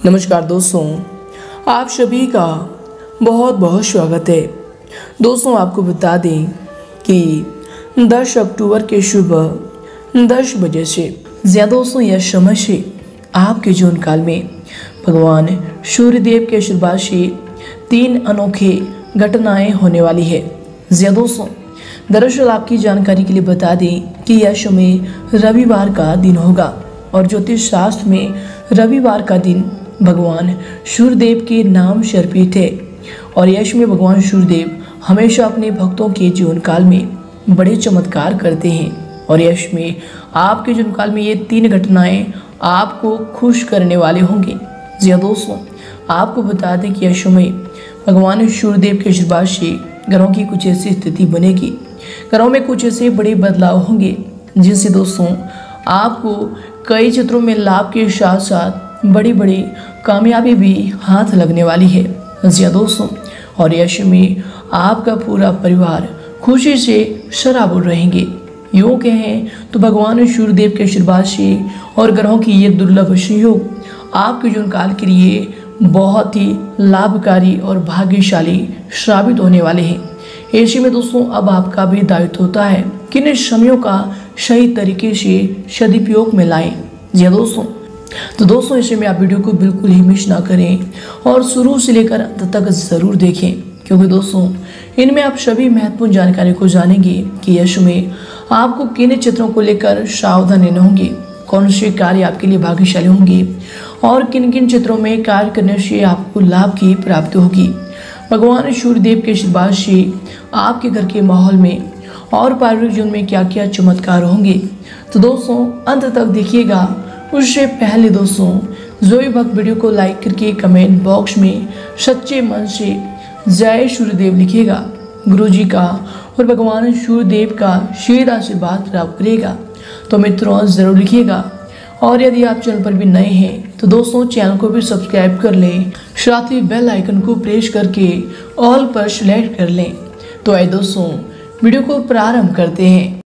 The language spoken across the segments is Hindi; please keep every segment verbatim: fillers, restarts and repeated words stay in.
नमस्कार दोस्तों, आप सभी का बहुत बहुत स्वागत है। दोस्तों आपको बता दें कि दस अक्टूबर के सुबह दस बजे से ज़्यादा दोस्तों यह समय से आपके जीवन काल में भगवान सूर्यदेव के आशीर्वाद से तीन अनोखे घटनाएं होने वाली है। ज़्यादा दोस्तों दरअसल आपकी जानकारी के लिए बता दें कि यह समय रविवार का दिन होगा और ज्योतिष शास्त्र में रविवार का दिन भगवान सूर्यदेव के नाम से अर्पित है और यश में भगवान सूर्यदेव हमेशा अपने भक्तों के जीवन काल में बड़े चमत्कार करते हैं और यश में आपके जीवन काल में ये तीन घटनाएं आपको खुश करने वाले होंगे। जी हाँ दोस्तों, आपको बता दें कि यश में भगवान सूर्यदेव के आशीर्वाद से घरों की कुछ ऐसी स्थिति बनेगी, घरों में कुछ ऐसे बड़े बदलाव होंगे जिनसे दोस्तों आपको कई क्षेत्रों में लाभ के साथ साथ बड़ी बड़ी कामयाबी भी हाथ लगने वाली है। जी दोस्तों, और यश में आपका पूरा परिवार खुशी से सराबोर रहेंगे। यूँ कहें तो भगवान सूर्यदेव के आशीर्वाद से और ग्रहों की ये दुर्लभ संयोग आपके जीवन काल के लिए बहुत ही लाभकारी और भाग्यशाली साबित होने वाले हैं। ऐसे में दोस्तों अब आपका भी दायित्व होता है कि इन समयों का सही तरीके से सदुपयोग में लाएं। जी दोस्तों, तो दोस्तों ऐसे में आप वीडियो को बिल्कुल ही मिस ना करें और शुरू से लेकर अंत तक ज़रूर देखें, क्योंकि दोस्तों इनमें आप सभी महत्वपूर्ण जानकारी को जानेंगे कि यश में आपको किन क्षेत्रों को लेकर सावधान रहना होंगे, कौन से कार्य आपके लिए भाग्यशाली होंगे और किन किन क्षेत्रों में कार्य करने से आपको लाभ की प्राप्ति होगी। भगवान सूर्यदेव के आशीर्वाद से आपके घर के माहौल में और पारिवारिक जीवन में क्या क्या चमत्कार होंगे, तो दोस्तों अंत तक देखिएगा। उससे पहले दोस्तों जो भी भक्त वीडियो को लाइक करके कमेंट बॉक्स में सच्चे मन से जय सूर्यदेव लिखिएगा, गुरु जी का और भगवान सूर्यदेव का शीघ्र आशीर्वाद प्राप्त करेगा। तो मित्रों ज़रूर लिखिएगा और यदि आप चैनल पर भी नए हैं तो दोस्तों चैनल को भी सब्सक्राइब कर लें, साथ ही बेल आइकन को प्रेस करके ऑल पर सेलेक्ट कर लें। तो आइए दोस्तों वीडियो को प्रारंभ करते हैं।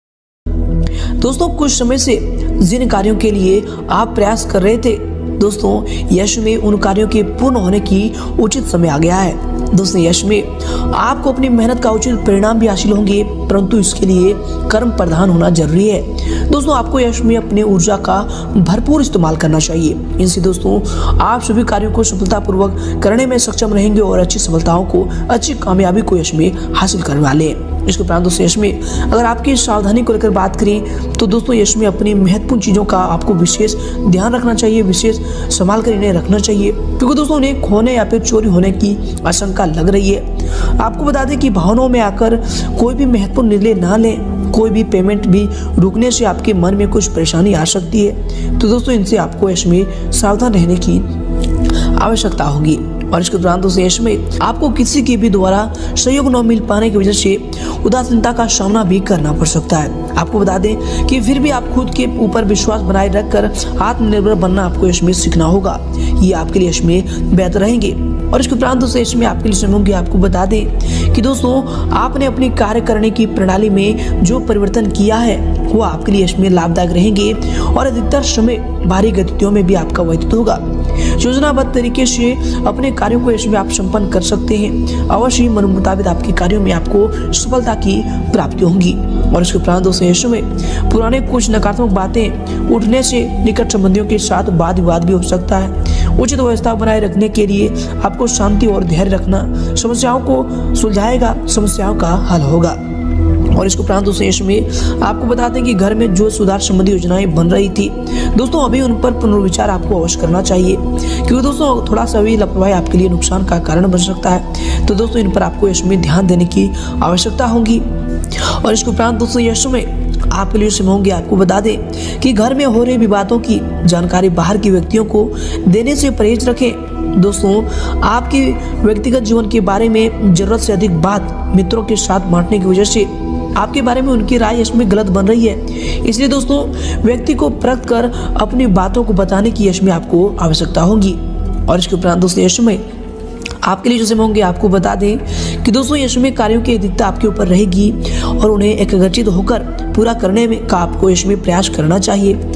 दोस्तों कुछ समय से जिन कार्यों के लिए आप प्रयास कर रहे थे दोस्तों यश में उन कार्यों के पूर्ण होने की उचित समय आ गया है। दोस्तों यश में आपको अपनी मेहनत का उचित परिणाम भी हासिल होंगे, परंतु इसके लिए कर्म प्रधान होना जरूरी है। दोस्तों आपको यश में अपने ऊर्जा का भरपूर इस्तेमाल करना चाहिए। इनसे दोस्तों आप सभी कार्यों को सफलतापूर्वक करने में सक्षम रहेंगे और अच्छी सफलताओं को अच्छी कामयाबी को यश में हासिल करने वाले हैं। इसके उपरांत दोस्तों यश में अगर आपकी सावधानी को लेकर बात करें तो दोस्तों यश में अपनी महत्वपूर्ण चीज़ों का आपको विशेष ध्यान रखना चाहिए, विशेष संभाल कर इन्हें रखना चाहिए, क्योंकि दोस्तों उन्हें खोने या फिर चोरी होने की आशंका लग रही है। आपको बता दें कि भावनाओं में आकर कोई भी महत्वपूर्ण निर्णय ना लें, कोई भी पेमेंट भी रुकने से आपके मन में कुछ परेशानी आ सकती है। तो दोस्तों इनसे आपको यश में सावधान रहने की आवश्यकता होगी। और इसके दौरान दोस्तों यश में आपको किसी के भी द्वारा सहयोग न मिल पाने की वजह से उदासीनता का सामना भी करना पड़ सकता है। आपको बता दें कि फिर भी आप खुद के ऊपर विश्वास बनाए रखकर आत्मनिर्भर बनना आपको यश में सीखना होगा। ये आपके लिए यश में बेहतर रहेंगे। और इसके उपरांत दोस्तों इसमें आपके लिए समूह आपको बता दें कि दोस्तों आपने अपनी कार्य करने की प्रणाली में जो परिवर्तन किया है वो आपके लिए इसमें लाभदायक रहेंगे और अधिकतर समय भारी गतिविधियों में भी आपका व्यतीत होगा। योजनाबद्ध तरीके से अपने कार्यों को इसमें आप संपन्न कर सकते हैं। अवश्य ही मन मुताबिक आपके कार्यों में आपको सफलता की प्राप्ति होगी। और इसके उपरांत दोस्तों यश में पुराने कुछ नकारात्मक बातें उठने से निकट संबंधियों के साथ वाद विवाद भी हो सकता है। उचित व्यवस्था बनाए रखने के लिए आपको शांति और धैर्य रखना समस्याओं को सुलझाएगा, समस्याओं का हल होगा। और इसको उपरांत दोस्तों यश में आपको बता दें कि घर में जो सुधार संबंधी योजनाएं बन रही थी दोस्तों अभी उन पर पुनर्विचार आपको अवश्य करना चाहिए, क्योंकि दोस्तों थोड़ा सा भी लापरवाही आपके लिए नुकसान का कारण बन सकता है। तो दोस्तों इन पर आपको यश में ध्यान देने की आवश्यकता होगी। और इसके उपरांत दोस्तों यश में आपके लिए समय होंगे। आपको बता दें कि घर में हो रहे विवादों की जानकारी बाहर के व्यक्तियों को देने से परहेज रखें। दोस्तों आपके व्यक्तिगत जीवन के बारे में जरूरत से अधिक बात मित्रों के साथ बांटने की वजह से आपके बारे में उनकी राय इसमें गलत बन रही है। इसलिए दोस्तों व्यक्ति को परख कर अपनी बातों को बताने की यश में आपको आवश्यकता होगी। और इसके उपरांत दोस्तों यश में आपके लिए जो समय होंगे आपको बता दें कि दोस्तों यश में कार्यों की अधिकता आपके ऊपर रहेगी और उन्हें एकाग्रचित होकर पूरा करने में का आपको यश में प्रयास करना चाहिए।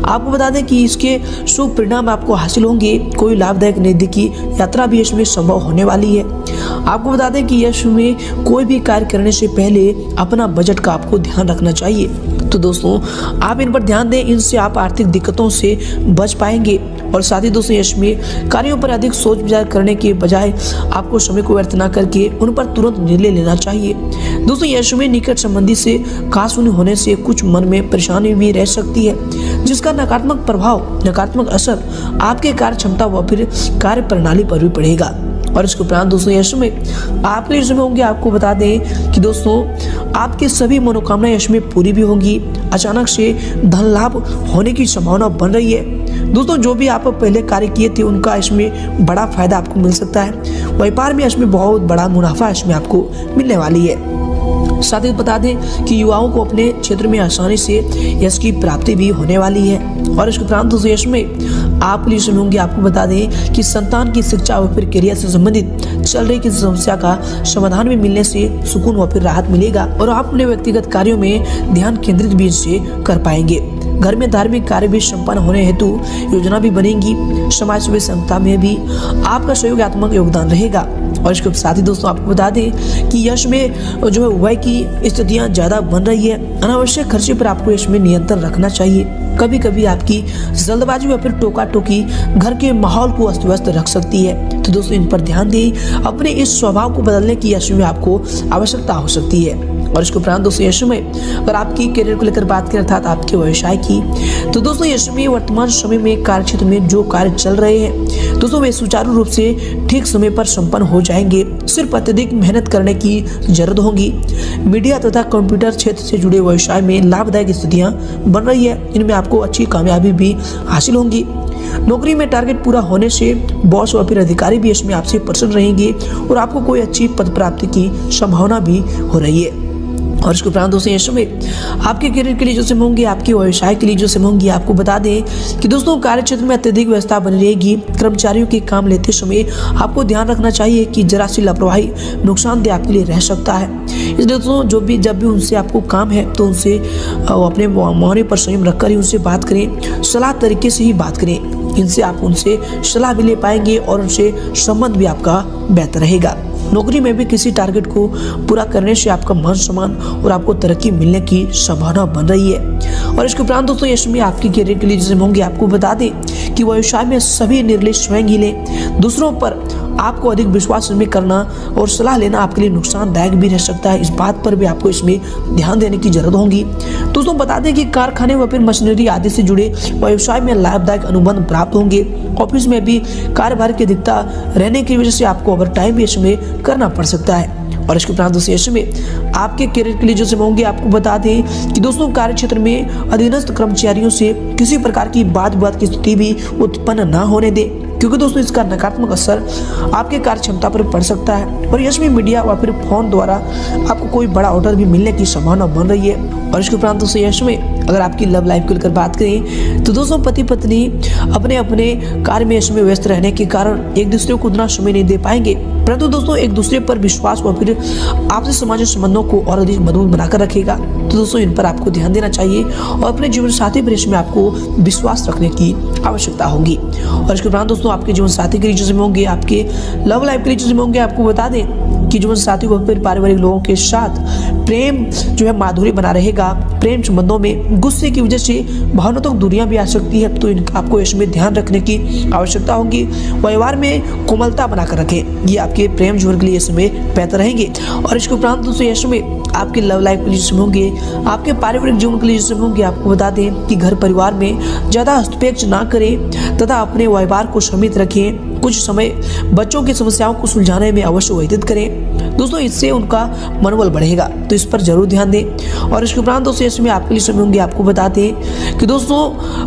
आपको बता दें कि इसके शुभ परिणाम आपको हासिल होंगे। कोई लाभदायक नज़दीकी यात्रा भी इसमें संभव होने वाली है। आपको बता दें कि यश में कोई भी कार्य करने से पहले अपना बजट का आपको ध्यान रखना चाहिए। तो दोस्तों आप इन पर ध्यान दें, इनसे आप आर्थिक दिक्कतों से बच पाएंगे। और साथ ही दोस्तों यश में कार्यों पर अधिक सोच विचार करने के बजाय आपको समय को व्यर्थ न करके उन पर तुरंत निर्णय लेना चाहिए। दोस्तों यश में निकट संबंधी से खास होने से कुछ मन में परेशानी भी रह सकती है, जिसका नकारात्मक प्रभाव नकारात्मक असर आपके कार्य क्षमता व फिर कार्य प्रणाली पर भी पड़ेगा। और इसके उपरांत दोस्तों यश में आपके लिए होंगे। आपको बता दें कि दोस्तों आपकी सभी मनोकामनाएं यश में पूरी भी होंगी। अचानक से धन लाभ होने की संभावना बन रही है। दोस्तों जो भी आप पहले कार्य किए थे उनका इसमें बड़ा फायदा आपको मिल सकता है। व्यापार में इसमें बहुत बड़ा मुनाफा इसमें आपको मिलने वाली है। साथ ही बता दें कि युवाओं को अपने क्षेत्र में आसानी से यश की प्राप्ति भी होने वाली है। और इसके उपरांत दोस्तों यश में आप लिए समय होंगे। आपको बता दें कि संतान की शिक्षा व फिर करियर से संबंधित चल रही किसी समस्या का समाधान में मिलने से सुकून व फिर राहत मिलेगा और आप अपने व्यक्तिगत कार्यों में ध्यान केंद्रित भी इससे कर पाएंगे। घर में धार्मिक कार्य भी संपन्न होने हेतु योजना भी बनेगी। समाज सेवा संस्था में भी आपका सहयोगात्मक योगदान रहेगा। और इसके साथ ही दोस्तों आपको बता दें कि यश में जो है व्यय की स्थितियां ज्यादा बन रही है। अनावश्यक खर्चे पर आपको यश में नियंत्रण रखना चाहिए। कभी कभी आपकी जल्दबाजी या फिर टोका टोकी घर के माहौल को अस्त व्यस्त रख सकती है। तो दोस्तों इन पर ध्यान दें। अपने इस स्वभाव को बदलने की यश में आपको आवश्यकता हो सकती है। और इसके उपरांत दोस्तों यश में अगर आपकी करियर को लेकर बात करें अर्थात आपके व्यवसाय की, तो दोस्तों यश में वर्तमान समय में कार्य क्षेत्र में जो कार्य चल रहे हैं दोस्तों वे सुचारू रूप से ठीक समय पर संपन्न हो जाएंगे। सिर्फ अत्यधिक मेहनत करने की जरूरत होगी। मीडिया तथा कंप्यूटर क्षेत्र से जुड़े व्यवसाय में लाभदायक स्थितियां बन रही है। इनमें आपको अच्छी कामयाबी भी हासिल होंगी। नौकरी में टारगेट पूरा होने से बॉस व फिर अधिकारी भी इसमें आपसे प्रसन्न रहेंगे और आपको कोई अच्छी पद प्राप्ति की संभावना भी हो रही है। और इसके उपरांत दोस्तों यश में आपके करियर के लिए जो समय होंगे, आपके व्यवसाय के लिए जो समय होंगे, आपको बता दें कि दोस्तों कार्य क्षेत्र में अत्यधिक व्यवस्था बनी रहेगी। कर्मचारियों के काम लेते समय आपको ध्यान रखना चाहिए कि जरा सी लापरवाही नुकसानदेह आपके लिए रह सकता है। इसलिए दोस्तों जो भी जब भी उनसे आपको काम है तो उनसे अपने मौन पर संयम रखकर ही उनसे बात करें, सलाह तरीके से ही बात करें। इनसे आप उनसे सलाह भी ले पाएंगे और उनसे संबंध भी आपका बेहतर रहेगा। नौकरी में भी किसी टारगेट को पूरा करने से आपका मान सम्मान और आपको तरक्की मिलने की संभावना बन रही है। और इसके उपरांत दोस्तों यश में आपकी करियर के लिए जैसे होंगे, आपको बता दें कि व्यवसाय में सभी निर्णय स्वयं ही लें। दूसरों पर आपको अधिक विश्वास में करना और सलाह लेना आपके लिए नुकसानदायक भी रह सकता है। इस बात पर भी आपको इसमें ध्यान देने की जरूरत होगी। दोस्तों बता दें कि कारखाने व फिर मशीनरी आदि से जुड़े व्यवसाय में लाभदायक अनुबंध प्राप्त होंगे। ऑफिस में भी कार्यभार की अधिकता रहने की वजह से आपको ओवर टाइम भी इसमें करना पड़ सकता है। और इसके उपरांत दोस्तों यश में आपके करियर के लिए जो समय होंगे, आपको बता दें कि दोस्तों कार्य क्षेत्र में अधीनस्थ कर्मचारियों से किसी प्रकार की बात विवाद की स्थिति भी उत्पन्न न होने दें, क्योंकि दोस्तों इसका नकारात्मक असर आपके कार्य क्षमता पर पड़ सकता है। और यश में मीडिया व फिर फोन द्वारा आपको कोई बड़ा ऑर्डर भी मिलने की संभावना बन रही है। और इसके उपरांत दोस्तों यश में अगर आपकी लव लाइफ को लेकर बात करें तो दोस्तों पति पत्नी अपने अपने कार्य में इसमें व्यस्त रहने के कारण एक दूसरे को उतना समय नहीं दे पाएंगे, परंतु दोस्तों एक दूसरे पर विश्वास व फिर आपसी सामाजिक संबंधों को और अधिक मजबूत बनाकर रखेगा। तो दोस्तों इन पर आपको ध्यान देना चाहिए और अपने जीवन साथी पर इसमें आपको विश्वास रखने की आवश्यकता होगी। और इसके उपरांत दोस्तों आपके जीवन साथी के लिए होंगे, आपके लव लाइफ के लिए होंगे, आपको बता दें कि जीवन साथी व फिर पारिवारिक लोगों के साथ प्रेम जो है माधुर्य बना रहेगा। प्रेम संबंधों में गुस्से की वजह से भावनात्मक दूरियां भी आ सकती है, तो इनका आपको इसमें ध्यान रखने की आवश्यकता होगी। व्यवहार में कोमलता बनाकर रखें, ये आपके प्रेम जीवन के लिए इसमें बेहतर रहेंगे। और इसके उपरांत दोस्तों यश में आपके लव लाइफ के लिए होंगे, आपके पारिवारिक जीवन के लिए होंगे, आपको बता दें कि घर परिवार में ज्यादा हस्तक्षेप ना करें तथा अपने व्यवहार को सीमित रखें। कुछ समय बच्चों की समस्याओं को सुलझाने में अवश्य व्यतीत करें दोस्तों, इससे उनका मनोबल बढ़ेगा, तो इस पर जरूर ध्यान दें। और इसके उपरांत दोस्तों इसमें आपके लिए समय होंगे, आपको बताते हैं कि दोस्तों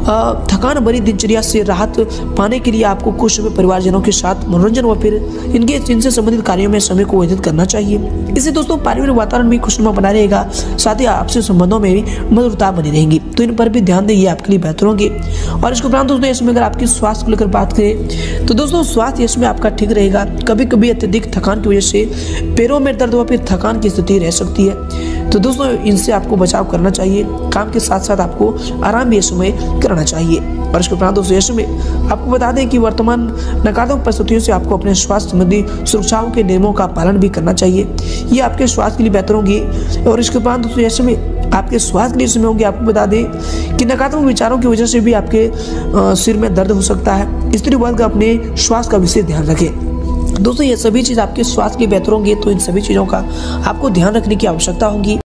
थकान भरी दिनचर्या से राहत पाने के लिए आपको कुछ समय परिवारजनों के साथ मनोरंजन व फिर इनके इनसे संबंधित कार्यों में समय को व्यतीत करना चाहिए। इससे दोस्तों पारिवारिक वातावरण भी खुशनुमा बना रहेगा, साथ ही आपसी संबंधों में भी मधुरता बनी रहेगी, तो इन पर भी ध्यान दें, ये आपके लिए बेहतर होंगे। और इसके उपरांत दोस्तों इसमें अगर आपकी स्वास्थ्य को लेकर बात करें तो दोस्तों स्वास्थ्य इसमें आपका ठीक रहेगा। कभी कभी अत्यधिक थकान की वजह से पैरों में दर्द व फिर थकान की स्थिति रह सकती है। तो दोस्तों इनसे आपको बचाव करना चाहिए। काम के साथ साथ आपको आराम भी इस समय करना चाहिए। और इसके उपरांत दोस्तों यश में आपको बता दें कि वर्तमान नकारात्मक परिस्थितियों से आपको अपने स्वास्थ्य संबंधी सुरक्षाओं के नियमों का पालन भी करना चाहिए। ये आपके स्वास्थ्य के लिए बेहतर होंगी। और इसके उपरांत दोस्तों यश में आपके स्वास्थ्य के लिए समय होंगे। आपको बता दें कि नकारात्मक विचारों की वजह से भी आपके सिर में दर्द हो सकता है। स्त्री वर्ग अपने स्वास्थ्य का विशेष ध्यान रखें। दोस्तों ये सभी चीज़ आपके स्वास्थ्य के लिए बेहतर होंगे, तो इन सभी चीज़ों का आपको ध्यान रखने की आवश्यकता होगी।